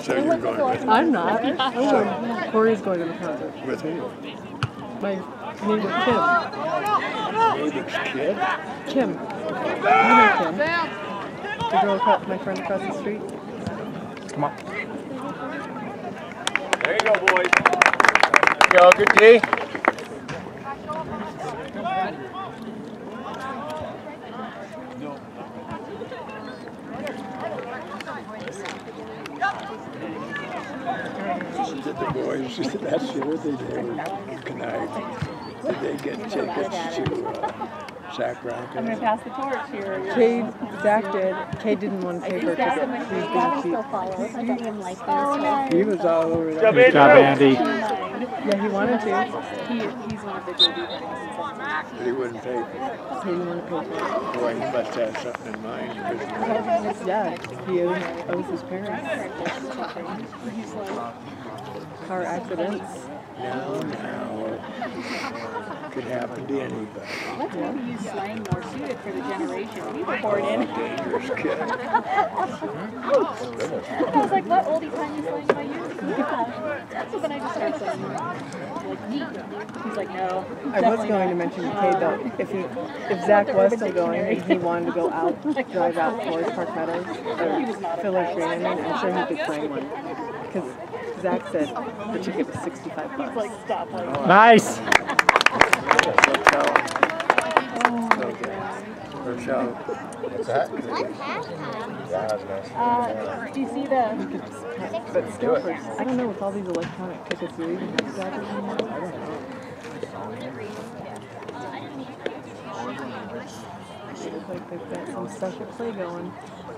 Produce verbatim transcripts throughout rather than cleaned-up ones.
So you're going with I'm not. I'm going. Corey's going to the concert. with who? My neighbor Kim. Neighbor's kid? Kim. You know Kim. The girl across, my friend across the street. Come on. There you go, boys. Go, good D. Did the boys, that's the other thing they were conniving. Did they get tickets to uh, Sack Rapids? I'm going to pass the torch here. Cade, Zach did. Cade didn't want to pay for a ticket. He was being cheap. He was all over that. Good job, Andy. Yeah, he wanted to. He, he's one of the J V guys. But he wouldn't pay for it. He didn't want to pay for it. Boy, he must have something in mind. Yeah, he owes, owes his parents. Car accidents. Now, now, could happen to anybody. Let's maybe use slang more suited for the generation we were born in. Dangerous kid. I was like, what oldie timey slang am I using? Yeah. So then I just started saying, like, neat. He's like, no. I was going to mention to Cade that if he, if Zach was still going and he wanted to go out, drive out towards Park Meadows or Phillips Reunion, I'm sure he could find one. Because Zach said the ticket was sixty-five bucks. He's like, stop. Like, Nice. Rochelle. What's that? Yeah, that's nice. uh, do you see the... But still, for, I don't know, with all these electronic tickets, you even have Zach anymore? I don't know. It looks like they've got some special play going.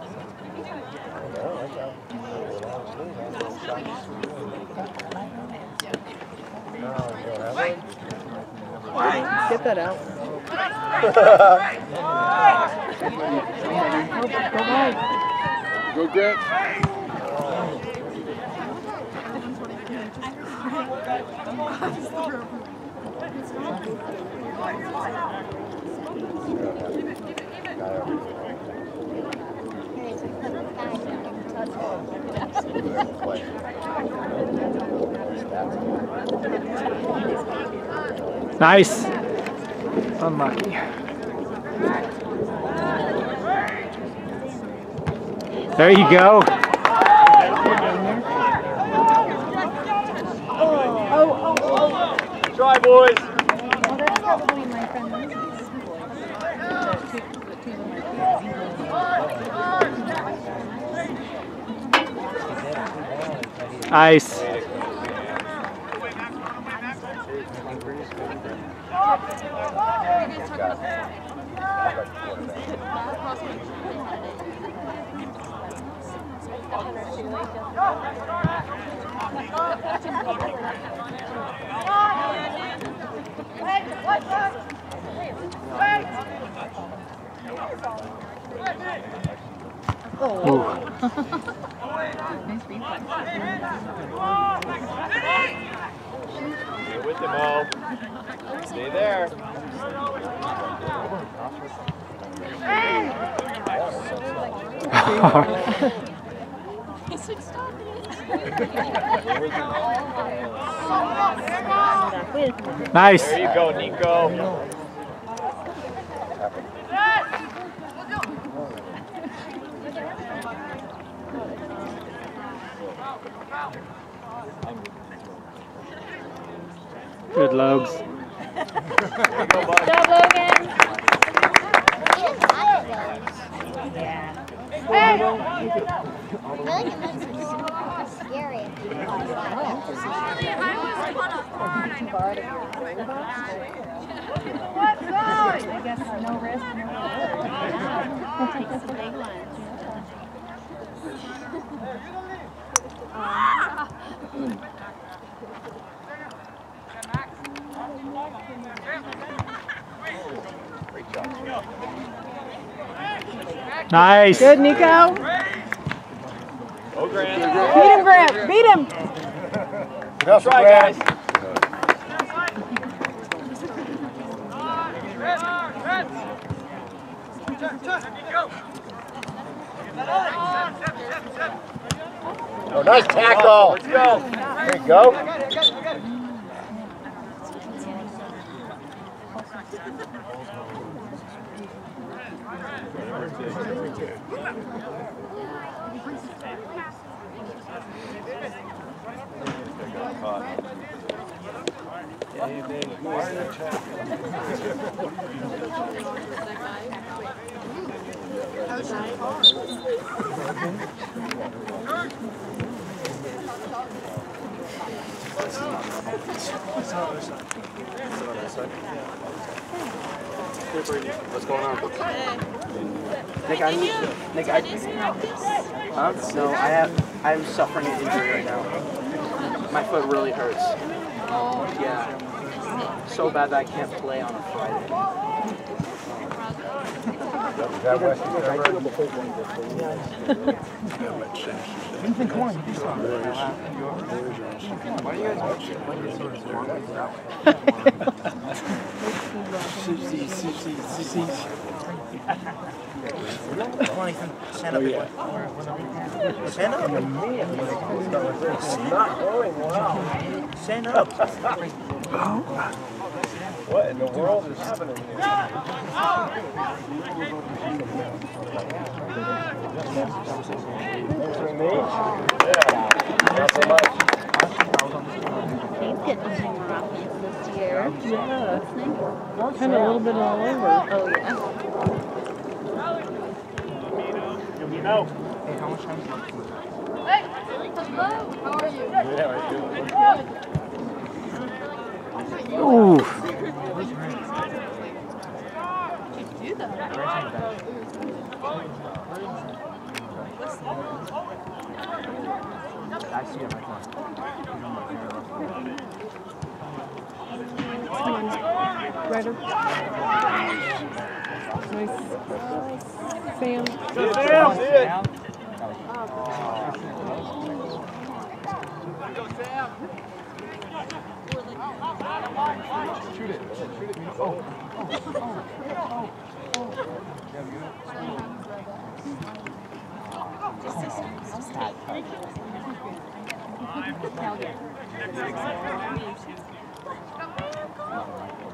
Get that out. Go wide. Go get. Nice. Unlucky. There you go. Oh, oh, oh. Try, boys. Well, that's probably my friend Lindsay's boy. Nice. Oh. Nice reflex. Stay with him, Mo. Stay there. Nice. There you go, Nico. Good Logs. There you go, bud. Good job, Logan. Yeah. I feel like it makes me scary. I guess no risk, no reward. Take some big ones. Nice. Good, Nico. Go, Grant. Beat him, Grant. Beat him. Try, guys. Oh, nice tackle. Let's go. There you go. What's going on? Nick, I'm, Nick, I, huh? No, I have, I'm suffering an injury right now. My foot really hurts. Yeah. So bad that I can't play on a Friday. Is that West Denver? Why do you guys Come on, Ethan. Stand up. Oh, yeah. Stand up. It's not going well. Stand up. What in the world is happening here? Me? Yeah. Not so much. He's getting some roughness this year. Yeah. Kind of a little bit all over. Oh, yeah. No. Hey, how much time is left? Hey! Hello! How are you? Good, how are you? Ooh. Did you do that? I see it right now. Come on, Ryder. Nice. Sam. Good, Sam. See it. Go, Sam. Shoot it. Shoot it. Oh.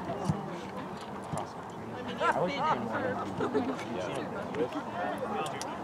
I